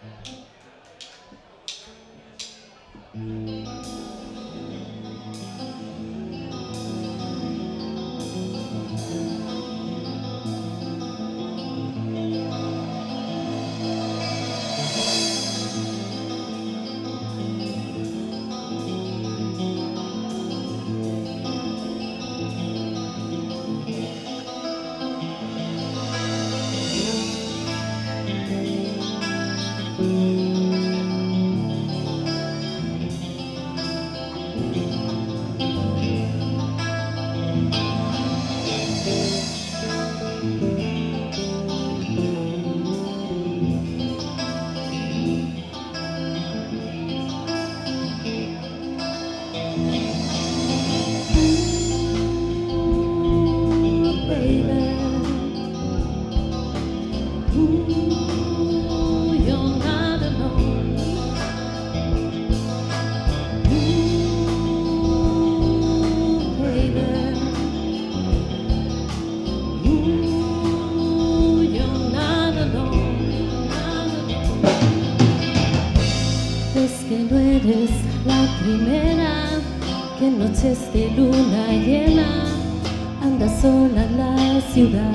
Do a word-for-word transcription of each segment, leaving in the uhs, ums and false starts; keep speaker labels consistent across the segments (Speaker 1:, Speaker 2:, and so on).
Speaker 1: Eres la primera que en noches de luna llena anda sola en la ciudad.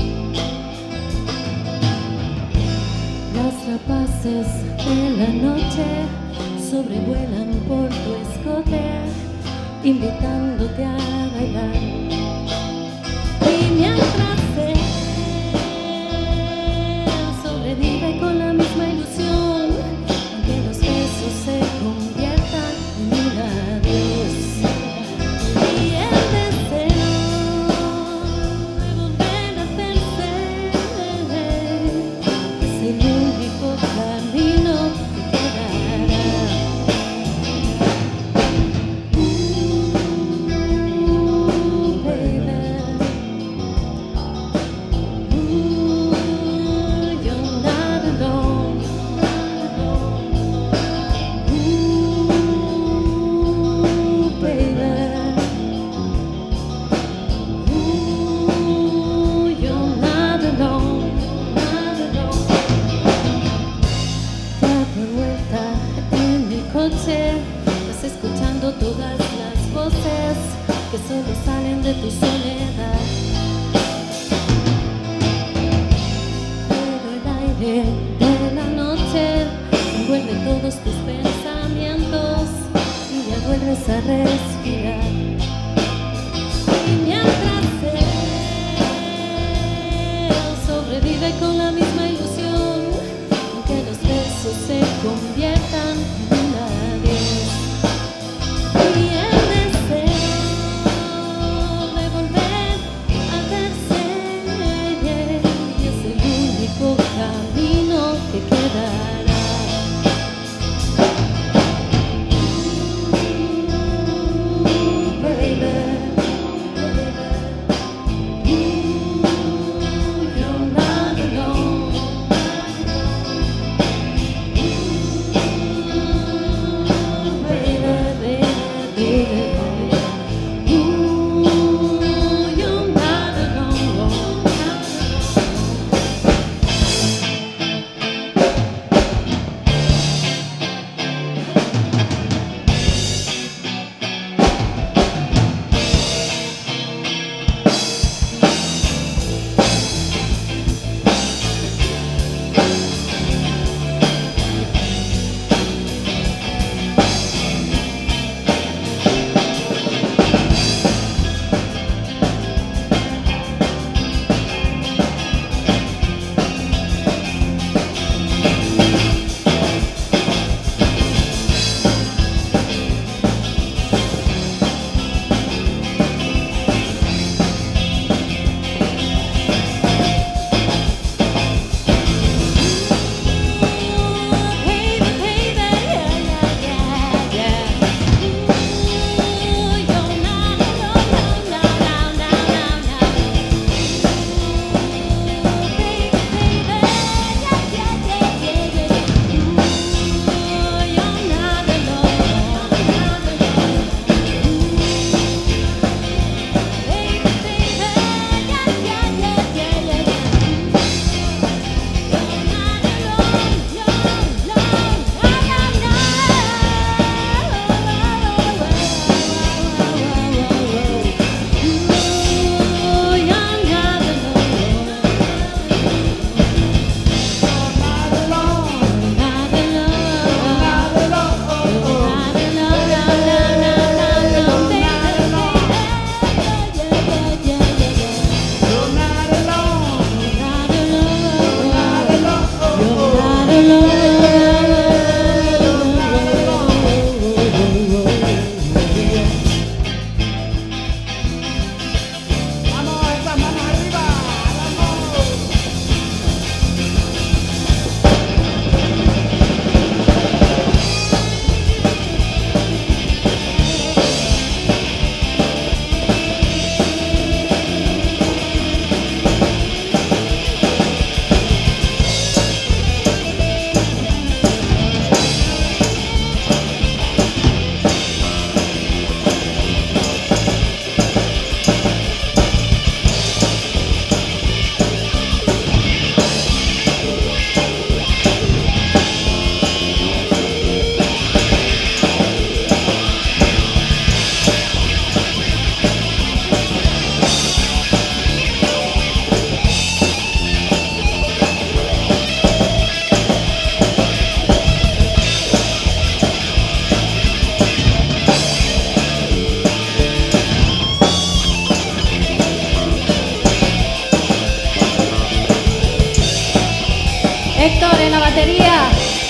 Speaker 1: Las rapaces de la noche sobrevuelan por tu escote, invitándote a bailar. Y mientras él sobrevive con la misma ilusión, que los besos se conviertan en un adiós. Y el deseo de volver a verse es el único camino que quedará. Ooh, baby. Ooh, you're not alone. Vas escuchando todas las voces que solo salen de tu soledad, pero el aire de la noche envuelve todos tus pensamientos y ya vuelves a respirar. Y mientras él sobrevive con la misma ilusión, aunque los besos se conviertan en un adiós. Y el deseo de volver a verse y es el único camino que quedará. Ooh, baby. Ooh, you're not alone. Héctor en la batería.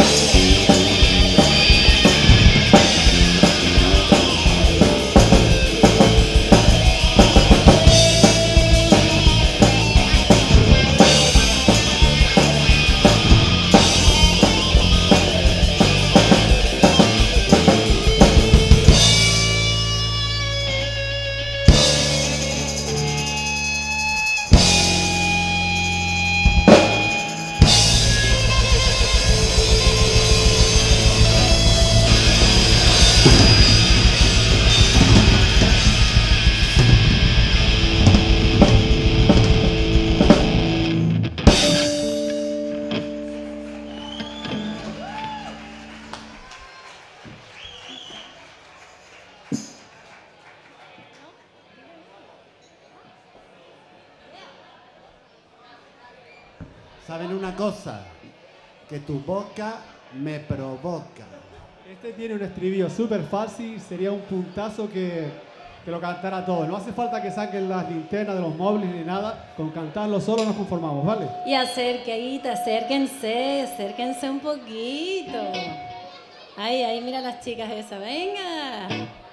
Speaker 2: ¿Saben una cosa? Que tu boca me provoca.
Speaker 3: Este tiene un estribillo súper fácil, sería un puntazo que, que lo cantara todo. No hace falta que saquen las linternas de los móviles ni nada, con cantarlo solo nos conformamos, ¿vale?
Speaker 1: Y acerquite, acérquense, acérquense un poquito. Ahí, ahí, mira las chicas esas, venga.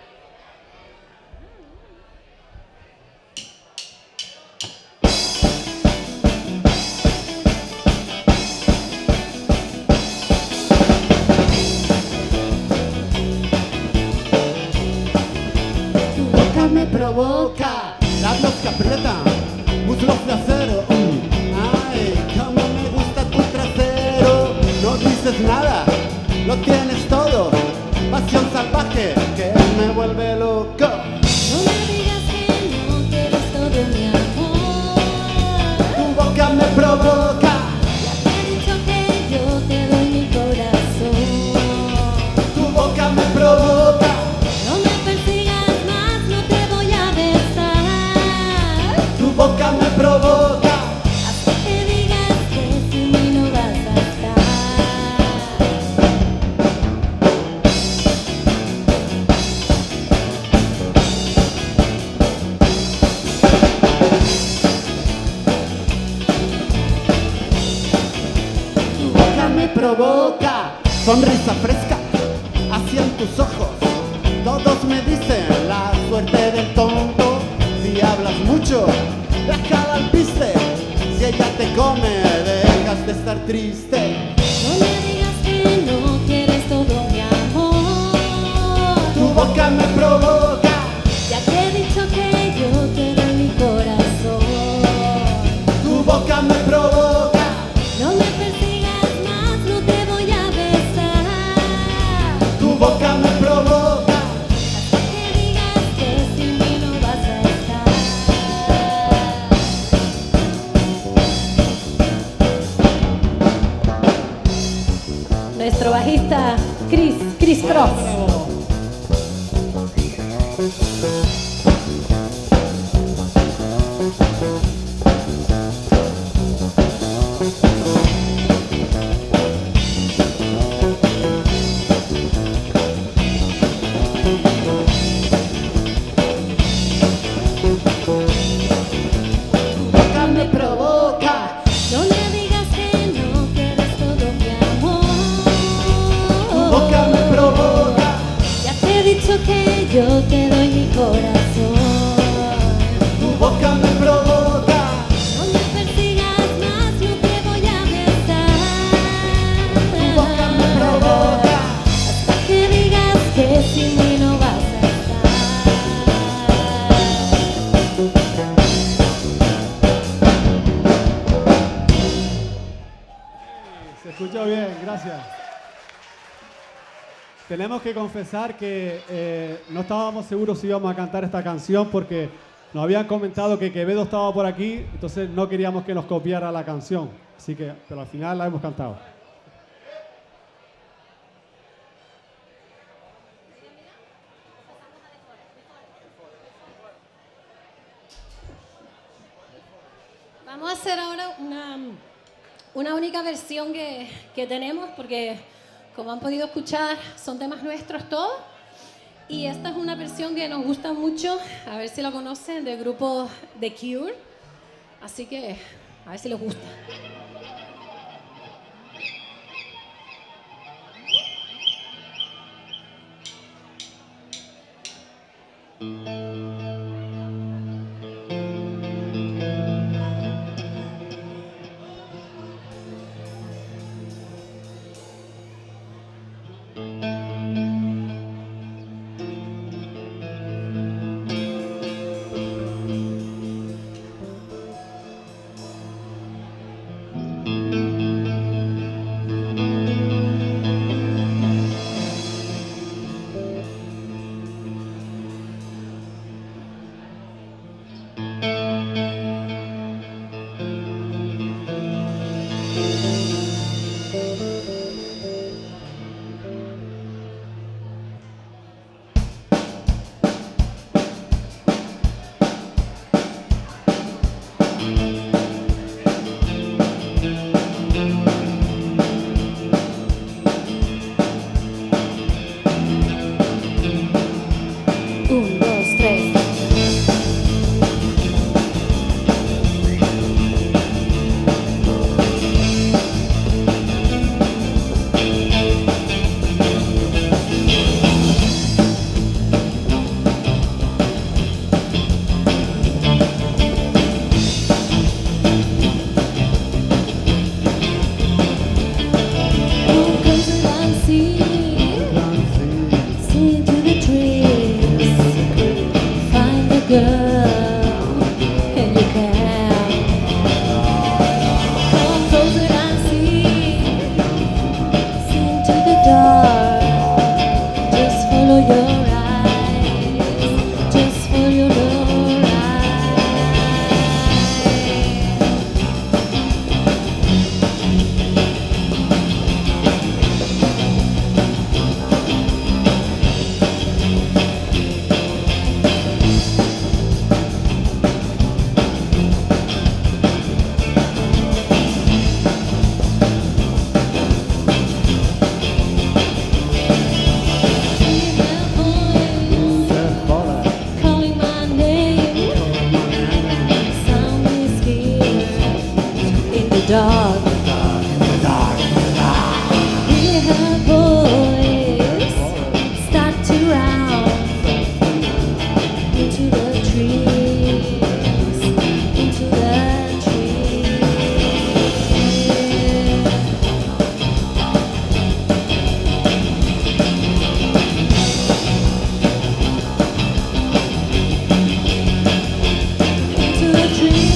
Speaker 2: Me provoca, labios que aprietan, muslos de acero. Ay, cómo me gusta tu trasero. No dices nada, lo tienes todo. Pasión salvaje que me vuelve loco.
Speaker 1: No me digas que no quieres todo mi amor.
Speaker 2: Tu boca me provoca.
Speaker 1: Ya te he dicho que yo te doy mi corazón.
Speaker 2: Tu boca me provoca.
Speaker 1: No me persigas más, no te voy a besar.
Speaker 2: Tu boca me provoca.
Speaker 1: Hasta que digas que sin mí no vas a estar.
Speaker 2: Tu boca me provoca. Sonrisa fresca, hacia en tus ojos. Todos me dicen la suerte del tonto. Si hablas mucho, déjala al piste. Si ella te come, dejas de estar triste.
Speaker 1: No me digas que no quieres todo mi amor.
Speaker 2: Tu boca me provoca.
Speaker 1: Ya te he dicho que yo te doy mi corazón.
Speaker 2: Tu boca me provoca.
Speaker 1: No me persigas más, no te voy a besar.
Speaker 2: Tu boca me provoca.
Speaker 1: Hasta que digas que sin mí no vas a estar. Nuestro bajista Chris, Chris Cross.
Speaker 2: Tu boca me provoca.
Speaker 1: No me digas que no quieres todo mi amor.
Speaker 2: Tu boca me provoca.
Speaker 1: Ya te he dicho que yo te doy mi corazón.
Speaker 2: Tu boca me provoca.
Speaker 1: No me persigas más, no te voy a besar.
Speaker 2: Tu boca me provoca.
Speaker 1: Hasta que digas que sin mí no vas a estar.
Speaker 3: Se escuchó bien, gracias. Tenemos que confesar que eh, no estábamos seguros si íbamos a cantar esta canción porque nos habían comentado que Quevedo estaba por aquí, entonces no queríamos que nos copiara la canción. Así que, pero al final la hemos cantado.
Speaker 1: Vamos a hacer ahora una, una única versión que, que tenemos porque, como han podido escuchar, son temas nuestros todos. Y esta es una versión que nos gusta mucho, a ver si la conocen, del grupo The Cure. Así que, a ver si les gusta.
Speaker 4: dark, in the dark, in the dark, in the dark. Hear her voice start to round into the trees, into the trees. Into the trees.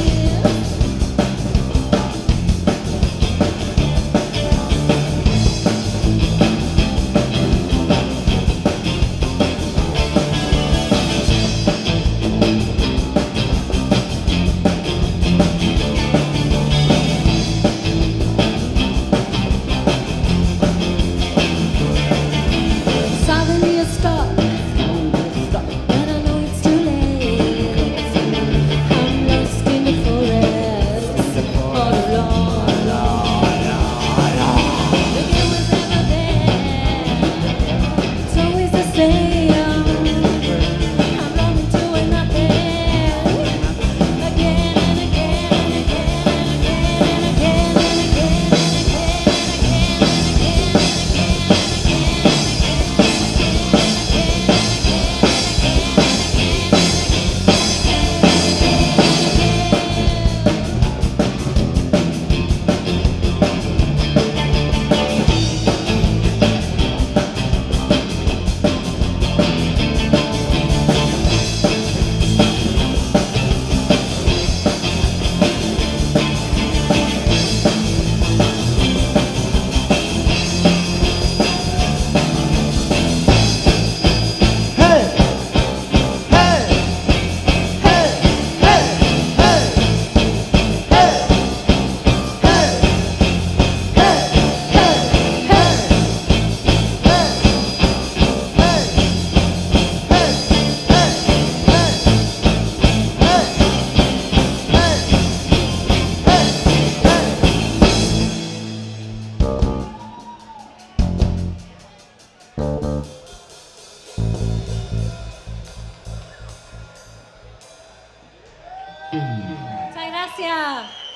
Speaker 4: Suddenly I stop, and I know it's too late. I'm lost in the forest, all alone. The game is never there, it's always the same. I'm running to nothing, again and again and again and again and again and again and again and
Speaker 1: Muchas gracias.